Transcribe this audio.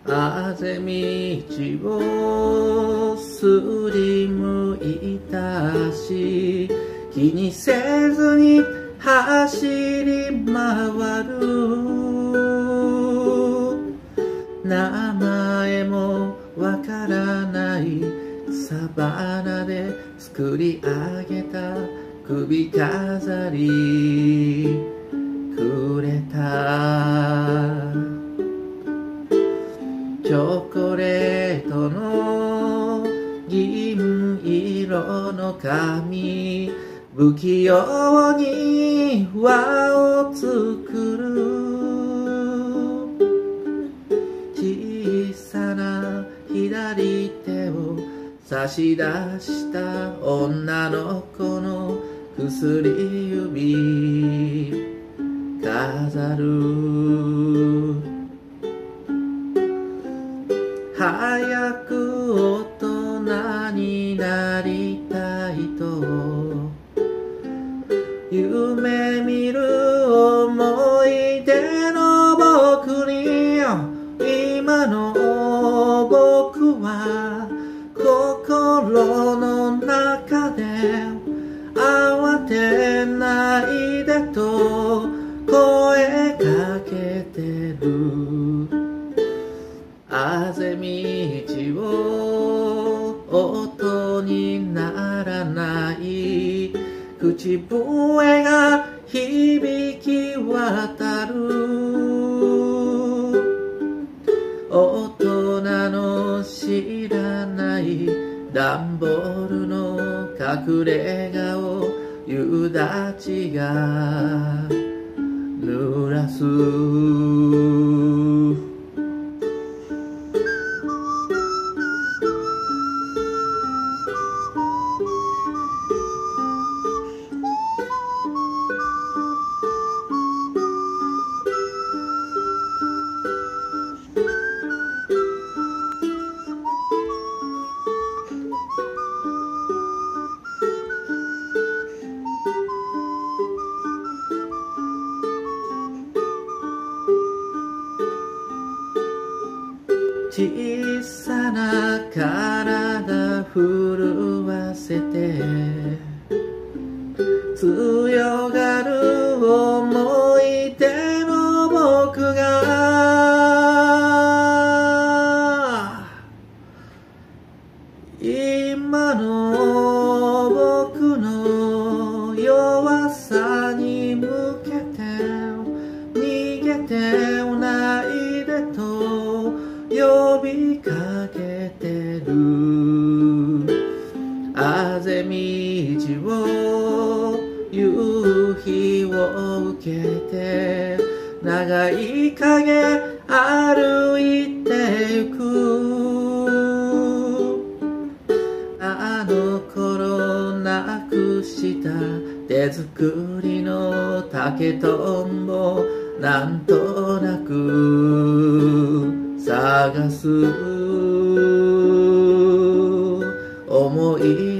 あぜ道をすりむいたし、気にせずに走り回る。名前もわからないサバナで作り上げた首飾りくれた。チョコレートの銀色の髪、不器用に輪を作る。小さな左手を差し出した女の子の薬指飾る。早く大人になりたいと夢見る思い出の僕に、今の僕は心の中で慌てないでと声かけてる。あぜ道を音にならない口笛が響き渡る。大人の知らない段ボールの隠れ家を夕立が濡らす。小さな体震わせて強がる思い出の僕が、今の僕の弱さに向けて逃げてないでと呼びかけてる。あぜ道を夕日を受けて長い影歩いてゆく。あの頃なくした手作りの竹とんぼなんとなく探す。思い